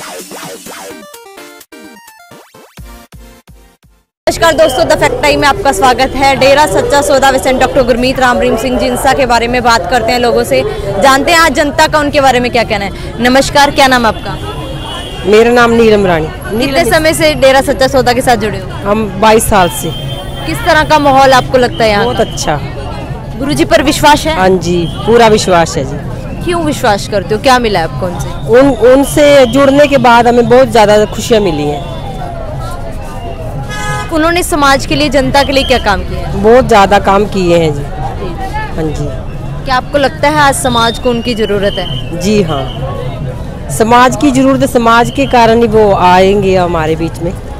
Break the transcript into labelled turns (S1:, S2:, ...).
S1: नमस्कार दोस्तों, the fact time में आपका स्वागत है। डेरा सच्चा सौदा विसेंट डॉक्टर गुरमीत राम रहीम सिंह जी इंसा के बारे में बात करते हैं, लोगों से जानते हैं आज जनता का उनके बारे में क्या कहना है। नमस्कार, क्या नाम है आपका?
S2: मेरा नाम नीलम रानी।
S1: कितने समय से डेरा सच्चा सौदा के साथ जुड़े हो?
S2: हम 22 साल से।
S1: किस तरह का माहौल आपको लगता है यहाँ?
S2: बहुत अच्छा।
S1: गुरुजी पर विश्वास है?
S2: हाँ जी, पूरा विश्वास है जी।
S1: क्यों विश्वास करते हो, क्या मिला है आपको उनसे?
S2: उनसे जुड़ने के बाद हमें बहुत ज़्यादा खुशियाँ मिली हैं।
S1: उन्होंने समाज के लिए, जनता के लिए क्या काम किया?
S2: बहुत ज़्यादा काम किए हैं जी। हाँ जी।
S1: क्या आपको लगता है आज समाज को उनकी ज़रूरत है?
S2: जी हाँ, समाज की ज़रूरत है। समाज के कारण ही वो आएंगे हमारे बीच में।